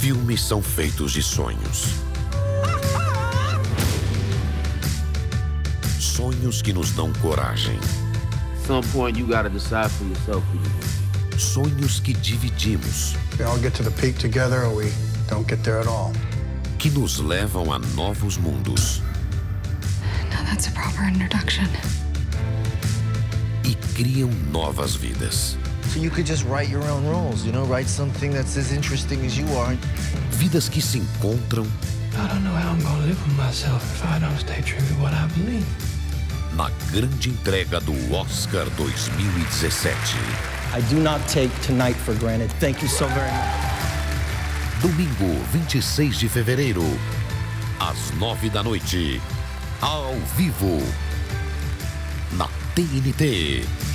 Filmes são feitos de sonhos. Sonhos que nos dão coragem. At some point, you gotta decide for yourself who you want. Sonhos que dividimos. We all get to the peak together or we don't get there at all. Que nos levam a novos mundos. Now that's a proper introduction. E criam novas vidas. So you could just write your own rules, you know, write something that's as interesting as you are. Vidas que se encontram. I don't know how I'm gonna live with myself if I don't stay true to what I believe. Na grande entrega do Oscar 2017. I do not take tonight for granted. Thank you so very much. Domingo, 26 de fevereiro, às 9 da noite, ao vivo, na TNT.